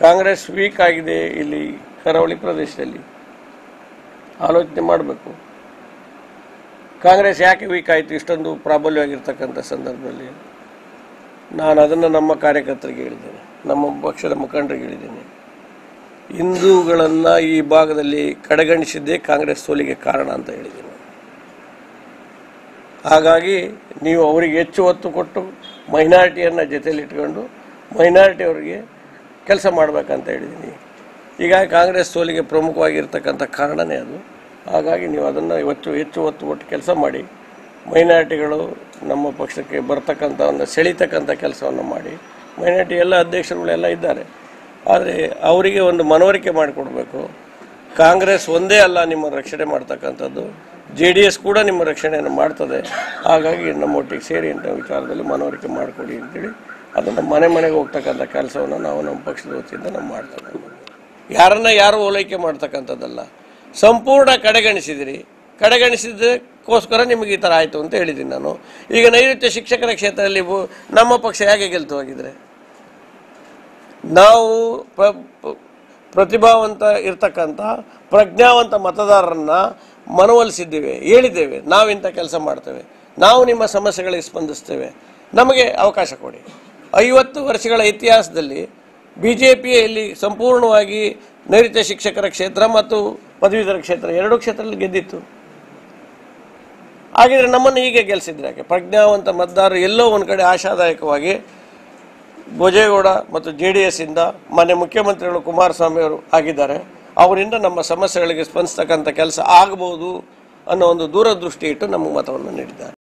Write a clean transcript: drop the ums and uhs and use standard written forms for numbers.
Congress weak ಆಗಿದೆ ಇಲ್ಲಿ ಕರಾವಳಿ ಪ್ರದೇಶದಲ್ಲಿ ಆಲೋಚನೆ ಮಾಡಬೇಕು. ಕಾಂಗ್ರೆಸ್ ಯಾಕೆ ವೀಕ್ ಆಯಿತು ಇಷ್ಟೊಂದು ಪ್ರಾಬಲ್ಯವಾಗಿರ್ತಕ್ಕಂಥ ಸಂದರ್ಭದಲ್ಲಿ? ನಾನು ಅದನ್ನು ನಮ್ಮ ಕಾರ್ಯಕರ್ತರಿಗೆ ಹೇಳಿದ್ದೇನೆ, ನಮ್ಮ ಪಕ್ಷದ ಮುಖಂಡರಿಗೆ ಹೇಳಿದ್ದೇನೆ. ಹಿಂದೂಗಳನ್ನು ಈ ಭಾಗದಲ್ಲಿ ಕಡೆಗಣಿಸಿದ್ದೇ ಕಾಂಗ್ರೆಸ್ ಸೋಲಿಗೆ ಕಾರಣ ಅಂತ ಹೇಳಿದ್ದೇನೆ. ಹಾಗಾಗಿ ನೀವು ಅವರಿಗೆ ಹೆಚ್ಚು ಒತ್ತು ಕೊಟ್ಟು ಮೈನಾರಿಟಿಯನ್ನು ಜೊತೆಯಲ್ಲಿಟ್ಕೊಂಡು ಮೈನಾರಿಟಿಯವರಿಗೆ ಕೆಲಸ ಮಾಡಬೇಕಂತ ಹೇಳಿದ್ದೀನಿ. ಈಗ ಕಾಂಗ್ರೆಸ್ ಸೋಲಿಗೆ ಪ್ರಮುಖವಾಗಿರ್ತಕ್ಕಂಥ ಕಾರಣನೇ ಅದು. ಹಾಗಾಗಿ ನೀವು ಅದನ್ನು ಹೆಚ್ಚು ಒತ್ತು ಕೊಟ್ಟು ಕೆಲಸ ಮಾಡಿ, ಮೈನಾರಿಟಿಗಳು ನಮ್ಮ ಪಕ್ಷಕ್ಕೆ ಬರ್ತಕ್ಕಂಥವನ್ನು ಸೆಳೀತಕ್ಕಂಥ ಕೆಲಸವನ್ನು ಮಾಡಿ. ಮೈನಾರಿಟಿ ಎಲ್ಲ ಅಧ್ಯಕ್ಷರುಗಳೆಲ್ಲ ಇದ್ದಾರೆ, ಆದರೆ ಅವರಿಗೆ ಒಂದು ಮನವರಿಕೆ ಮಾಡಿಕೊಡ್ಬೇಕು. ಕಾಂಗ್ರೆಸ್ ಒಂದೇ ಅಲ್ಲ ನಿಮ್ಮ ರಕ್ಷಣೆ ಮಾಡ್ತಕ್ಕಂಥದ್ದು, JDS ಕೂಡ ನಿಮ್ಮ ರಕ್ಷಣೆಯನ್ನು ಮಾಡ್ತದೆ. ಹಾಗಾಗಿ ನಮ್ಮೊಟ್ಟಿಗೆ ಸೇರಿ ಅಂತ ವಿಚಾರದಲ್ಲಿ ಮನವರಿಕೆ ಮಾಡಿಕೊಡಿ ಅಂತೇಳಿ ಅದನ್ನು ಮನೆಗೆ ಹೋಗ್ತಕ್ಕಂಥ ಕೆಲಸವನ್ನು ನಾವು ನಮ್ಮ ಪಕ್ಷದ ವತಿಯಿಂದ ನಾವು ಮಾಡ್ತೇವೆ. ಯಾರು ಓಲೈಕೆ ಮಾಡ್ತಕ್ಕಂಥದ್ದಲ್ಲ, ಸಂಪೂರ್ಣ ಕಡೆಗಣಿಸಿದಿರಿ. ಕಡೆಗಣಿಸಿದ್ದಕ್ಕೋಸ್ಕರ ನಿಮಗೆ ಈ ಥರ ಆಯಿತು ಅಂತ ಹೇಳಿದ್ದೀನಿ ನಾನು. ಈಗ ನೈಋತ್ಯ ಶಿಕ್ಷಕರ ಕ್ಷೇತ್ರದಲ್ಲಿ ನಮ್ಮ ಪಕ್ಷ ಹೇಗೆ ಗೆಲ್ತು ಹೋಗಿದ್ರೆ? ನಾವು ಪ್ರತಿಭಾವಂತ ಇರ್ತಕ್ಕಂಥ ಪ್ರಜ್ಞಾವಂತ ಮತದಾರರನ್ನು ಮನವೊಲಿಸಿದ್ದೇವೆ, ಹೇಳಿದ್ದೇವೆ ನಾವಿಂಥ ಕೆಲಸ ಮಾಡ್ತೇವೆ, ನಾವು ನಿಮ್ಮ ಸಮಸ್ಯೆಗಳಿಗೆ ಸ್ಪಂದಿಸ್ತೇವೆ, ನಮಗೆ ಅವಕಾಶ ಕೊಡಿ. 50 ವರ್ಷಗಳ ಇತಿಹಾಸದಲ್ಲಿ BJPಯಲ್ಲಿ ಸಂಪೂರ್ಣವಾಗಿ ನೈಋತ್ಯ ಶಿಕ್ಷಕರ ಕ್ಷೇತ್ರ ಮತ್ತು ಪದವೀಧರ ಕ್ಷೇತ್ರ ಎರಡೂ ಕ್ಷೇತ್ರದಲ್ಲಿ ಗೆದ್ದಿತ್ತು. ಹಾಗಿದ್ರೆ ನಮ್ಮನ್ನು ಹೀಗೆ ಗೆಲ್ಲಿಸಿದ್ರೆ ಯಾಕೆ? ಪ್ರಜ್ಞಾವಂತ ಮತದಾರರು ಎಲ್ಲೋ ಒಂದು ಕಡೆ ಆಶಾದಾಯಕವಾಗಿ ಭೋಜೇಗೌಡ ಮತ್ತು JDS ಇಂದ ಮಾನ್ಯ ಮುಖ್ಯಮಂತ್ರಿಗಳು ಕುಮಾರಸ್ವಾಮಿ ಅವರು ಆಗಿದ್ದಾರೆ, ಅವರಿಂದ ನಮ್ಮ ಸಮಸ್ಯೆಗಳಿಗೆ ಸ್ಪಂದಿಸ್ತಕ್ಕಂಥ ಕೆಲಸ ಆಗಬಹುದು ಅನ್ನೋ ಒಂದು ದೂರದೃಷ್ಟಿ ಇಟ್ಟು ನಮಗೆ ಮತವನ್ನು ನೀಡಿದ್ದಾರೆ.